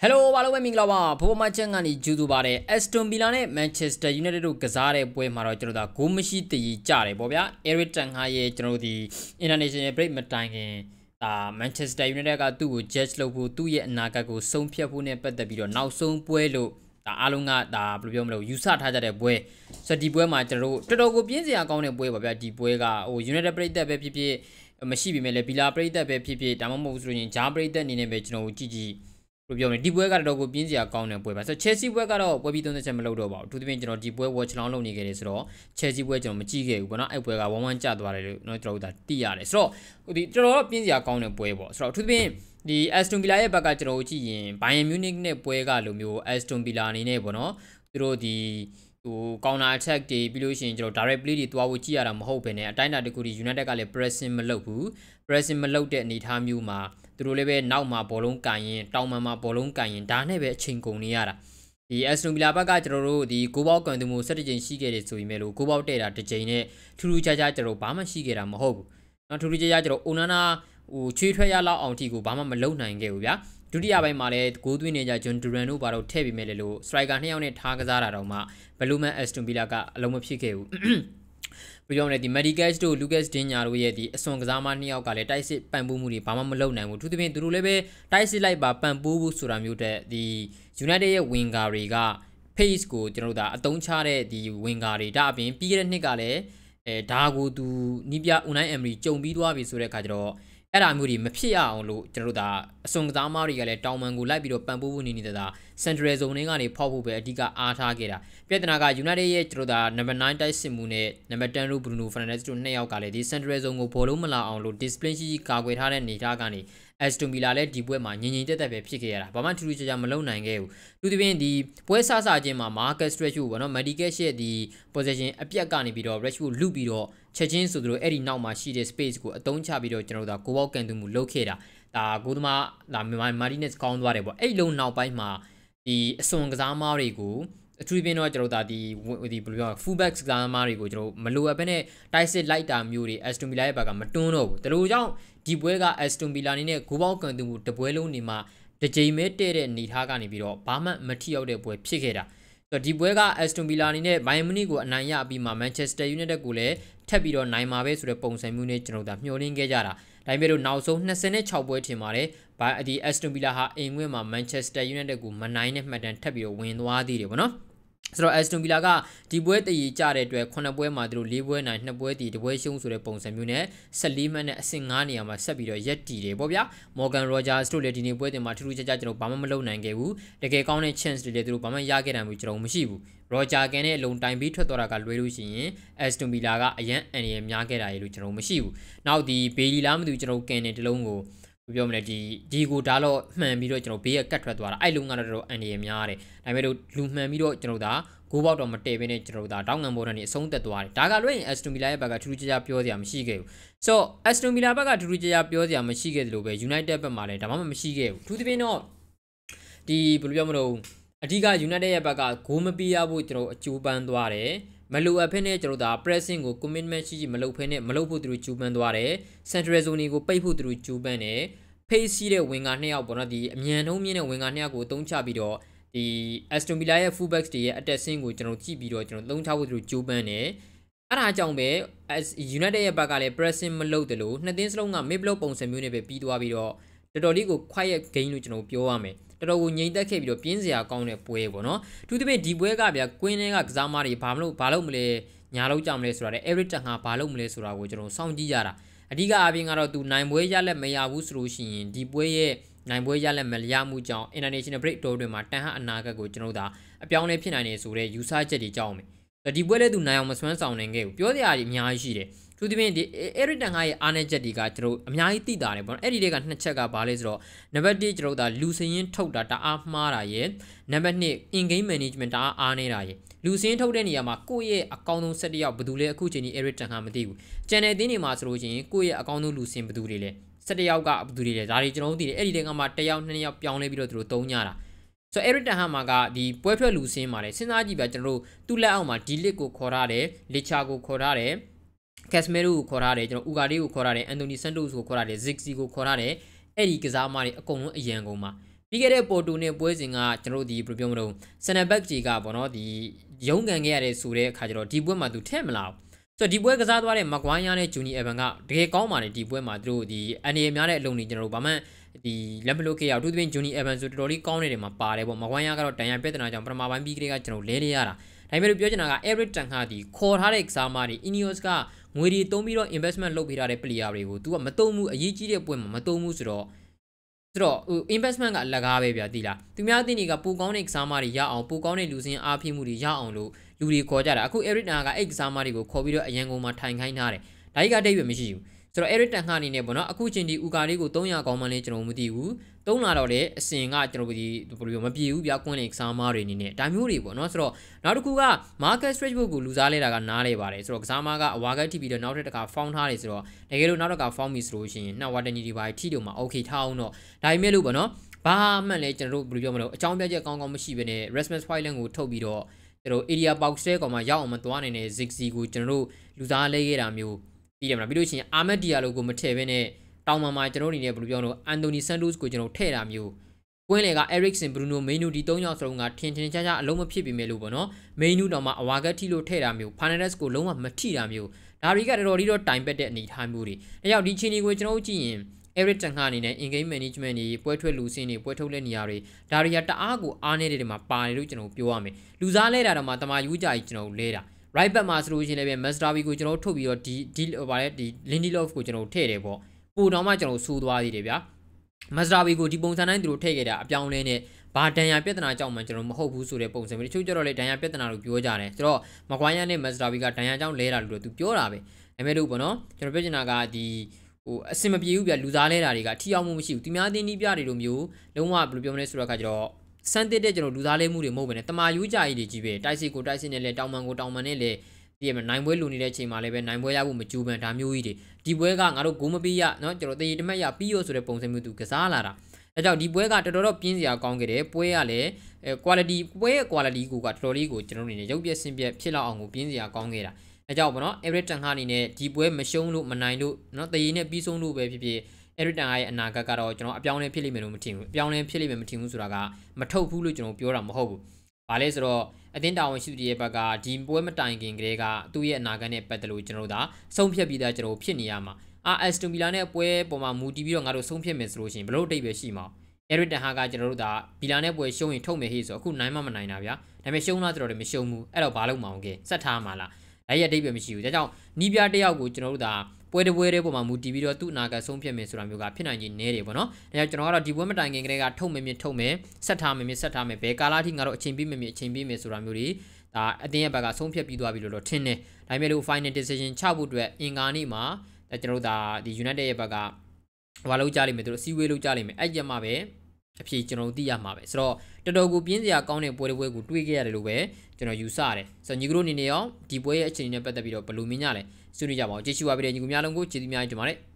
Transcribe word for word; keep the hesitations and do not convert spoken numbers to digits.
Hello ဘာလို့ပဲမင်္ဂလာပါဘိုးမချန်ကနေဂျူတူပါတယ် Aston Villa နဲ့ Manchester United တို့ကစားတဲ့ပွဲမှာတော့ကျွန်တော်တို့ကဂိုးမရှိတည်ကြတယ်ပေါ့ဗျာ Eric Ten Hag ရဲ့ကျွန်တော်တို့ဒီ International Break မတိုင်ခင်ဒါ Manchester United ကသူ့ကို judge လုပ်ဖို့သူ့ရဲ့အနာဂတ်ကိုဆုံးဖြတ်ဖို့နဲ့ပတ်သက်ပြီးတော့နောက်ဆုံးပွဲလို့ဒါအားလုံးကဒါဘယ်လိုပြောမလဲယူဆထားကြတဲ့ပွဲဆိုတော့ဒီပွဲမှာကျွန်တော်တို့တော်တော်ကိုပြင်းစရာကောင်းတဲ့ပွဲပါဗျာဒီပွဲကဟို United ပရိသတ်ပဲဖြစ်ဖြစ်မရှိပြီမဲ့လေ Villa ပရိသတ်ပဲဖြစ်ဖြစ်ဒါမှမဟုတ်ဆိုရင်ဂျာပရိသတ်အနေနဲ့ပဲကျွန်တော်တို့ကြည့်ကြည့်ပြောနေဒီပွဲကတော့ကိုပြင်းစရာကောင်းတဲ့ပွဲပါဆိုတော့ Chelsea ပွဲကတော့ပွဲပြီးသုံးသက်ချက်မလုပ်တော့ပါဘူးအထူးသဖြင့်ကျွန်တော်ဒီပွဲ watch long လုပ်နေခဲ့တယ်ဆိုတော့ Chelsea ပွဲကျွန်တော်မကြည့်ခဲ့ဘူးပေါ့နော်အဲ့ပွဲက one one ကျသွားတယ်လို့เนาะကျွန်တော်တို့ဒါသိရတယ်ဆိုတော့ဒီတော်တော်ပြင်းစရာကောင်းတဲ့ပွဲပေါ့ဆိုတော့အထူးသဖြင့်ဒီ Aston Villa ရဲ့ဘက်ကကျွန်တော်တို့ကြည့်ရင် Bayern Munich နဲ့ပွဲကလိုမျိုး Aston Villa အနေနဲ့ပေါ့နော်သူတို့ဒီဟို counter attack တွေပြီးလို့ရှိရင်ကျွန်တော် direct play တွေတွားဖို့ကြည့်ရတာမဟုတ်ဘဲနဲ့အတိုင်းအတာတစ်ခုဒီ United ကလည်း pressing မလုပ်ဘူး pressing မလုပ်တဲ့အနေအထားမျိုးမှာသူတို့လည်းပဲနောက်မှာဘောလုံးကန်ရင်တောင်မှန်မှာဘောလုံးကန်ရင်ဒါနဲ့ပဲအချိန်ကုန်နေရတာဒီ Aston Villa ဘက်ကကျွန်တော်တို့ဒီကိုပေါကန်သူမျိုး၁၁ကြိမ်ရှိခဲ့တယ်ဆိုပေမဲ့လို့ကိုပေါတဲ့တာတစ်ကြိမ်နဲ့ထူးထူးခြားခြားကျွန်တော်ဘာမှရှိခဲ့တာမဟုတ်ဘူးเนาะထူးထူးခြားခြားကျွန်တော် Onana ဟိုချွေးထွက်ရလောက်အောင်ထိကိုဘာမှမလုပ်နိုင်ခဲ့ဘူးဗျာဒုတိယပိုင်းမှာလည်းဂိုးသွင်းနေကြ John Duran တို့ဘာလို့ထည့်ပြီးမဲ့လေလို့ striker နှစ်ယောက်နဲ့ထားကစားတာတော့မှဘယ်လိုမှ Aston Villa ကအလုံးမဖြစ်ခဲ့ဘူးပြောနေဒီ Medicash တို့ Lucas Digne တို့ရဲ့ဒီအစွန်ကစားမနှစ်ယောက်ကလည်းတိုက်စစ်ပံ့ပိုးမှုတွေဘာမှမလုပ်နိုင်ဘူးသူသဖြင့်သူတို့လည်းပဲတိုက်စစ်လိုက်ပါပံ့ပိုးဖို့ဆိုတာမျိုးတဲ့ဒီ United ရဲ့ winger တွေက pace ကိုကျွန်တော်တို့ဒါအသုံးချတဲ့ဒီ winger တွေဒါအပြင်ပြီးခဲ့တဲ့နှစ်ကလည်းအဲဒါကိုသူနီးပြ Unai Emery ကြုံပြီးသွားပြီဆိုတဲ့အခါကျတော့အဲ့ဒါမျိုးတွေမဖြစ်ရအောင်လို့ကျွန်တော်တို့ဒါအစွန်ကစားမတွေကလည်းတောင်ပန်ကိုလိုက်ပြီးတော့ပံ့ပိုးဖို့နေနေတာ Central Zone ကနေဖောက်ဖို့ပဲအဓိကအားထားခဲ့တာပြဿနာက United ရဲ့ကျွန်တော်တို့ဒါ number nine တိုက်စစ်မှုနဲ့ number ten တို့ Bruno Fernandes တို့နှစ်ယောက်ကလည်းဒီ Central Zone ကိုဘောလုံးမလာအောင်လို့ discipline ရှိရှိကာကွယ်ထားတဲ့နေသားကနေ Aston Villa လည်းဒီပွဲမှာငြိမ်ငြိမ်သက်သက်ပဲဖြစ်ခဲ့ရတာဘာမှထူးထူးခြားခြားမလုပ်နိုင်ခဲ့ဘူးသူတပင်းဒီပွဲဆဆချင်းမှာ Marcus Rashford ပေါ့နော် Medicash ရဲ့ဒီ possession အပြတ်ကနေပြီးတော့ Rashford လုပြီးတော့ချက်ချင်းဆိုသူတို့အဲ့ဒီနောက်မှာရှိတဲ့ space ကိုအသုံးချပြီးတော့ကျွန်တော်တို့ဒါကိုပေါကန်သူမှုလုပ်ခဲ့တာဒါကိုသမားဒါ Martinez ကောင်းသွားတယ်ပေါ့အဲ့လုံးနောက်ပိုင်းမှာဒီအစွန်ကစားမားတွေကိုအထူးသဖြင့်တော့ကျွန်တော်တို့ဒါဒီဒီဘယ်လိုပြော fullback ကစားမားတွေကိုကျွန်တော်မလိုအပ်ဘဲနဲ့တိုက်စစ်လိုက်တာမျိုးတွေ Aston Villa ရဲ့ဘက်ကမတွန်းတော့ဘူးဒါလိုကြောင့်ဒီပွဲက Aston Villa အနေနဲ့ဂိုးပေါက်ကန်သူမှုတပွဲလုံးနေမှာတစ်ချိန်ပဲတဲ့တဲ့နေထားကနေပြီးတော့ဘာမှမထိရောက်တဲ့ပွဲဖြစ်ခဲ့တာဆိုတော့ဒီပွဲက Aston Villa အနေနဲ့ Bayern Munich ကိုအနိုင်ရပြီးမှ Manchester United ကိုလည်းထပ်ပြီးတော့နိုင်မှာပဲဆိုတဲ့ပုံစံမျိုးနဲ့ကျွန်တော်တို့မျှော်လင့်ခဲ့ကြတာဒါပေမဲ့လို့နောက်ဆုံး၂၆ပွဲထင်ပါတယ်ဘာဒီ Aston Villa ဟာအိမ်ဝင်းမှာ Manchester United ကိုမနိုင်တဲ့မှတ်တမ်းထပ်ပြီးတော့ဝင်သွားသေးတယ်ပေါ့နော်ဆိုတော့ Aston Villa ကဒီပွဲတည်ကြတဲ့အတွက်ခုနှစ်ပွဲမှာသူတို့၄ပွဲနိုင်နှစ်ပွဲတည်တစ်ပွဲရှုံးဆိုတဲ့ပုံစံမျိုးနဲ့၁၄မှတ်နဲ့အဆင့်၅နေရာမှာဆက်ပြီးတော့ရက်တည်တယ်ပေါ့ဗျာ Morgan Rogers တို့လည်းဒီနေ့ပွဲတင်မှာထူးထူးခြားခြားကျွန်တော်ဘာမှမလုပ်နိုင်ခဲ့ဘူးတကယ်ကောင်းတဲ့ chance တွေလည်းသူတို့ဘာမှရခဲ့နိုင်ဘူးကျွန်တော်မရှိဘူး Roger ကန်နဲ့အလုံးတိုင်ပြီးထွက်သွားတာကလွဲလို့ရှိရင် Aston Villa ကအရန်အန်ရများခဲ့တာရေလို့ကျွန်တော်မရှိဘူးနောက်ဒီ Bailey လားမသိဘူးကျွန်တော်ကန်နဲ့တလုံးကိုပြောမလဲဒီဒီကိုဒါတော့မှန်ပြီးတော့ကျွန်တော်ဘေးကကတ်ထွက်သွားတာအဲ့လုံးကတော့တော်တော်အန်ရများတယ်ဒါပေမဲ့လို့လူမှန်ပြီးတော့ကျွန်တော်ဒါဂိုးပေါက်တော့မတည့်ဘဲနဲ့ကျွန်တော်တို့ဒါတောင်းငံဘော်တန်နေအဆုံးသက်သွားတယ်ဒါကလွှဲရင် Aston Villa ရဲ့ဘက်ကထူးထူးခြားခြားပြောစရာမရှိခဲ့ဘူးဆိုတော့ Aston Villa ဘက်ကထူးထူးခြားခြားပြောစရာမရှိခဲ့တယ်လို့ပဲ United ဘက်မှာလည်းဒါမှမမရှိခဲ့ဘူးထူးသဖြင့်တော့ဒီဘယ်လိုပြောမလို့အဓိက United ရဲ့ဘက်ကဂိုးမပေးရဖို့ကျွန်တော်အကျိုးပန်းသွားတယ်မလိုအပ်ဖက်နဲ့ကျွန်တော်ဒါ pressing ကို commitment ရှိရှိမလုပ်ဖက်နဲ့မလုပ်ဖို့သူတို့ကျူးပန်းသွားတယ် Central Zone ကိုပိတ်ဖို့သူတို့ကျူးပန်းတယ် pace ရှိတဲ့ winger နှစ်ယောက်ပေါ့နော်ဒီအမြန်နှုံးမြင့်တဲ့ winger နှစ်ယောက်ကိုအသုံးချပြီးတော့ဒီ Aston Villa ရဲ့ fullbacks တွေရဲ့ attacking ကိုကျွန်တော်ကြည့်ပြီးတော့ကျွန်တော်သုံးချဖို့သူတို့ကြိုးပမ်းတယ်အဲ့ဒါကြောင့်ပဲ United ရဲ့ဘက်ကလည်း pressing မလုပ်တယ်လို့နှစ်သင်းစလုံးက mid block ပုံစံမျိုးနဲ့ပဲပြီးသွားပြီးတော့တော်တော်လေးကို quiet game လို့ကျွန်တော်ပြောရမယ်တော်တော်ကိုငြိမ်သက်ခဲ့ပြီးတော့ပြင်းစရာကောင်းတဲ့ပွဲပေါ့နော်သူတပည့်ဒီပွဲကဗျာကွင်းထဲကကစားမားတွေဘာမလို့ဘာလို့မလဲညာလို့ကြောင်မလဲဆိုတာလေ Eric Ten Hag ဘာလို့မလဲဆိုတာကိုကျွန်တော်စောင့်ကြည့်ရတာအဓိကအပြင်ကတော့သူနိုင်ပွဲရလက်မရဘူးဆိုလို့ရှိရင်ဒီပွဲရဲ့နိုင်ပွဲရလက်မရမှုကြောင့် International Break တိုးတွင်မှာတန်ဟအနာဂတ်ကိုကျွန်တော်တို့အပြောင်းလဲဖြစ်နိုင်နေဆိုတဲ့ယူဆချက်တွေကြောင်းမယ်ဒီပွဲလည်းသူနိုင်အောင်မစွမ်းဆောင်နိုင်ခဲ့ဘူးပြောစရာကြီးအများကြီးရှိတယ်သူဒီပြင်ဒီ Eric Ten Hag ရဲ့အားနည်းချက်တွေကကျွန်တော်အများကြီးသိတာတယ်ပေါ့နော်အဲ့ဒီတွေကနှစ်ချက်ကဘာလဲဆိုတော့နံပါတ်၁ကျွန်တော်တို့လူစင်းရင်ထုတ်တာတအားမှားတာရယ်နံပါတ်၂ in game management တအားအားနေတာရယ်လူစင်းထုတ်တဲ့နေရာမှာကိုယ့်ရဲ့အကောင်းဆုံး၁၁ယောက်ဘယ်သူလဲအခုချိန်ကြီး Eric Ten Hag မသိဘူးကျန်တဲ့တင်းတွေမှာဆိုလို့ရှိရင်ကိုယ့်ရဲ့အကောင်းဆုံးလူစင်းဘယ်သူတွေလဲ၁၁ယောက်ကဘယ်သူတွေလဲဒါတွေကျွန်တော်တို့သိတယ်အဲ့ဒီတဲကမှတစ်ယောက်နှစ်ယောက်ပြောင်းလဲပြီးတော့သူတို့သုံးကြတာဆိုတော့ Eric Ten Hag မှာကဒီပွဲထွက်လူစင်းမှာလဲစဉ်းစားကြည့်ပြကျွန်တော်တို့သူ့လက်အောက်မှာဒီလစ်ကိုခေါ်ထားတယ်လစ်ချာကိုခေါ်ထားတယ်ကက်စမဲရိုကိုခေါ်ထားတယ်ကျွန်တော်ဥကာဒီကိုခေါ်ထားတယ်အန်တိုနီဆန်တိုစ်ကိုခေါ်ထားတယ်ဇစ်စီကိုခေါ်ထားတယ်အဲ့ဒီကစားမတွေအကုန်လုံးအရန်ကုန်မှာပြီးခဲ့တဲ့ပေါ်တူနဲ့ပွဲစဉ်ကကျွန်တော်တို့ဒီဘယ်လိုပြောမလို့စနဘက်ကြီးကပေါ့နော်ဒီရုံးကန်ခဲ့ရတဲ့ဆိုတဲ့အခါကျတော့ဒီပွဲမှာသူထည့်မလာဘူးဆိုတော့ဒီပွဲကစားသွားတဲ့မကွိုင်းယားနဲ့ဂျူနီအဗန်ကတကယ်ကောင်းပါတယ်ဒီပွဲမှာသူတို့ဒီအနေအများတဲ့အလုံးတွေကျွန်တော်တို့ဗမာဒီလက်မလို့ခဲ့ရအောင်သူတို့ဂျူနီအဗန်ဆိုတော်တော်လေးကောင်းနေတယ်မှာပါတယ်ပေါ့မကွိုင်းယားကတော့တန်ရပြဿနာကြောင့်ပထမပိုင်းပြီးကလေးကကျွန်တော်လဲလဲရတာဒါပေမဲ့ပြောချင်တာက Eric Ten Hag ဒီခေါ်ထားတဲ့ကစားမတွေ Ineos ကငွေတွေသုံးပြီးတော့ investment လုပ်ပေးထားတဲ့ player တွေကို तू ကမသုံးဘူးအရေးကြီးတဲ့ပွဲမှာမသုံးဘူးဆိုတော့ဆိုတော့ investment ကအလကားပဲဗျာတိလားသူများတင်တွေကပူကောင်းတဲ့ကစားမတွေရအောင်ပူကောင်းတဲ့လူစင်းအားဖြည့်မှုတွေရအောင်လို့လူတွေခေါ်ကြတာအခု Eric Ten Hag ကအဲ့ကစားမတွေကိုခေါ်ပြီးတော့အရန်ကုန်မှာထိုင်ခိုင်းထားတယ်ဒါကြီးကအတိတ်ပဲမရှိဘူးဆိုတော့ Eric Ten Hag အနေနဲ့ပေါ့နော်အခုချိန်ဒီဥကာလေးကိုသုံးရကောင်းမှလည်းကျွန်တော်မသိဘူးသုံးလာတော့လေအစင်ကကျွန်တော်ဒီဘယ်လိုမပြေဘူးဗျာကွင်းလေကစားမတွေအနေနဲ့ဒါမျိုးတွေပေါ့နော်ဆိုတော့နောက်တစ်ခုက Marcus Rashford ကိုလူစားလဲတာကနားလဲပါတယ်ဆိုတော့ကစားမကအဝါကက်ထိပြီးတော့နောက်တစ်ခါ found ထားတယ်ဆိုတော့တကယ်လို့နောက်တစ်ခါ found ပြီဆိုလို့ရှိရင်နှောက်ဝါတညီဒီပါထိတော့မှာ okay ထားအောင်တော့ဒါပေမဲ့လို့ပေါ့နော်ဘာမှလည်းကျွန်တော်တို့ဘယ်လိုပြောမလို့အကြောင်းပြချက်ကောင်းကောင်းမရှိဘဲနဲ့ Rasmus Højlund ကိုထုတ်ပြီးတော့ကျွန်တော် area box တဲ့ကောင်မှရောက်အောင်မသွားနိုင်တဲ့ Ziggy ကိုကျွန်တော်တို့လူစားလဲခဲ့တာမျိုးပြီးတယ်မလားပြီးလို့ရှိရင် Ahmed Diallo ကိုမထည့်ဘဲနဲ့တောင်မှမှာကျွန်တော်အနေနဲ့ဘယ်လိုပြောမလို့ Anthony Santos ကိုကျွန်တော်ထည့်တာမျိုးကွင်းလေက Eriksen Bruno Mainu ဒီသုံးယောက်စလုံးကထင်ထင်ရှားရှားအလုံးမဖြစ်ပြီမဲ့လို့ပေါ့နော် Mainu တော့မှအဝါကက်ထိလို့ထည့်တာမျိုး Fernandes ကိုလုံးဝမထိတာမျိုးဒါတွေကတော်တော်လေးတော့တိုင်ပက်တဲ့အနေထားမျိုးတွေဒါကြောင့်ဒီချင်းတွေကိုကျွန်တော်ကြည့်ရင် Eric Ten Hag အနေနဲ့ in-game management တွေပွဲထွက်လူစင်းတွေပွဲထုတ်တဲ့နေရာတွေဒါတွေကတအားကိုအားနေတဲ့တွေမှာပါတယ်လို့ကျွန်တော်ပြောရမယ်လူစားလဲတာတော့မှတမာယူကြကြီးကျွန်တော်လဲတာ right back မှာဆိုလို့ရှိရင်လည်း Mazraoui ကိုကျွန်တော်ထုတ်ပြီးတော့ဒီဒီဗါလဲဒီ Lindelof ကိုကျွန်တော်ထည့်တယ်ပေါ့ပိုတော့မှကျွန်တော်ဆိုးသွားသေးတယ်ဗျာ Mazraoui ကိုဒီပုံစံတိုင်းသူတို့ထည့်ခဲ့တာအပြောင်းလဲနဲ့ဘာဒဏ်ရာပြဿနာကြောင့်မှကျွန်တော်မဟုတ်ဘူးဆိုတဲ့ပုံစံမျိုးတချို့ကျတော့လေဒဏ်ရာပြဿနာလို့ပြောကြတယ်ဆိုတော့မကွိုင်းယားနဲ့ Mazraoui ကဒဏ်ရာကြောင့်လဲတာလို့သူပြောတာပဲဒါပေမဲ့လို့ပေါ့နော်ကျွန်တော်ပြောချင်တာကဒီဟိုအစင်မပြေဘူးဗျလူစားလဲတာတွေကထိရောက်မှုမရှိဘူးသူများတင်းနီးပြတွေလိုမျိုးလုံးဝဘယ်လိုပြောမလဲဆိုတော့ကကျတော့စမ်းတစ်တဲ့ကျွန်တော်လူစားလဲမှုတွေမဟုတ်ဘဲနဲ့တမာယူကြကြီးတွေကြီးပဲတိုက်စစ်ကိုတိုက်စစ်နဲ့လဲတောင်မန်ကိုတောင်မန်နဲ့လဲဒီမှာနိုင်ပွဲလူနေတဲ့အချိန်မှာလည်းပဲနိုင်ပွဲရဖို့မကြိုးပမ်းဒါမျိုးကြီးတွေဒီပွဲကငါတို့ဂိုးမပေးရเนาะကျွန်တော်တရေတမက်ရပြီးရောဆိုတဲ့ပုံစံမျိုးသူကစားလာတာအဲကြောင့်ဒီပွဲကတော်တော်တော့ပြင်းစရာကောင်းခဲ့တယ်ပွဲကလည်းအဲ quality ပွဲရဲ့ quality ကိုကတော်တော်လေးကိုကျွန်တော်အနေနဲ့ရုပ်ပြက်ဆင်းပြက်ဖြစ်လောက်အောင်ကိုပြင်းစရာကောင်းခဲ့တာအဲကြောင့်ပေါ့နော် Eric Ten Hag အနေနဲ့ဒီပွဲမရှုံးလို့မနိုင်လို့เนาะတရေနဲ့ပြီးဆုံးလို့ပဲဖြစ်ဖြစ် Eric Ten Hag ရဲ့အနာဂတ်ကတော့ကျွန်တော်အပြောင်းလဲဖြစ်လိမ့်မယ်လို့မထင်ဘူးအပြောင်းလဲဖြစ်လိမ့်မယ်မထင်ဘူးဆိုတာကမထုတ်ဘူးလို့ကျွန်တော်ပြောတာမဟုတ်ဘူးဘာလဲဆိုတော့အတင်းတာဝန်ရှိသူရဲ့ဘက်ကဒီပွဲမတိုင်ခင်ကလေးကသူ့ရဲ့အနာဂတ်နဲ့ပတ်သက်လို့ကျွန်တော်တို့ဒါဆုံးဖြတ်ပြီးသားကျွန်တော်ဖြစ်နေရမှာအာအက်စတိုဗီလာနဲ့ပွဲပေါ်မှာမူတည်ပြီးတော့ငါတို့ဆုံးဖြတ်မယ်ဆိုလို့ရှိရင်ဘလို့အတိတ်ပဲရှိမှာ Eric Ten Hag ကကျွန်တော်တို့ဒါဗီလာနဲ့ပွဲရှုံးရင်ထုတ်မယ်ဟေ့ဆိုအခုနိုင်မှမနိုင်တာဗျာဒါပေမဲ့ရှုံးလားဆိုတော့လည်းမရှုံးဘူးအဲ့တော့ဘာလုပ်မအောင်ကဲဆက်ထားမှာလားအဲ့ရအတိတ်ပဲမရှိဘူးဒါကြောင့်နီးပြတယောက်ကိုကျွန်တော်တို့ဒါပွဲတပွဲတဲ့ပုံမှာမူတည်ပြီးတော့သူ့အနာဂတ်ဆုံးဖြတ်မယ်ဆိုတာမျိုးကဖြစ်နိုင်ခြင်းနည်းတယ်ပေါ့နော်ဒါကြောင့်ကျွန်တော်ကတော့ဒီပွဲမတိုင်ခင်ကလေးကထုတ်မယ်မြင်ထုတ်မယ်ဆက်ထားမယ်မြင်ဆက်ထားမယ်ဘယ်ကာလထိငါတို့အချိန်ပေးမယ်မြင်အချိန်ပေးမယ်ဆိုတာမျိုးတွေဒါအတင်းရဲ့ဘက်ကဆုံးဖြတ်ပြီးသွားပြီလို့တော့ထင်တယ်ဒါပေမဲ့လို့ final decision ချဖို့အတွက်အင်္ဂါနေ့မှာဒါကျွန်တော်တို့ဒါဒီ United ရဲ့ဘက်ကဘာလို့ကြားလိမ့်မယ်သူတို့စီဝေးလို့ကြားလိမ့်မယ်အဲ့ကြမှာပဲအဖြေကျွန်တော်တို့သိရမှာပဲဆိုတော့တော်တော်ကိုပြင်းစရာကောင်းတဲ့ပွဲတစ်ပွဲကိုတွေးခဲ့ရတယ်လို့ပဲကျွန်တော်ယူဆရတယ်ဆိုတော့ညီကတို့အနေနဲ့ရောဒီပွဲရဲ့အခြေအနေနဲ့ပတ်သက်ပြီးတော့ဘယ်လိုမြင်ကြလဲဆွေးနွေးကြပါဦးကျေးဇူးပါပြီညီကများလုံးကိုကျေးဇူးများကြီးတင်ပါတယ်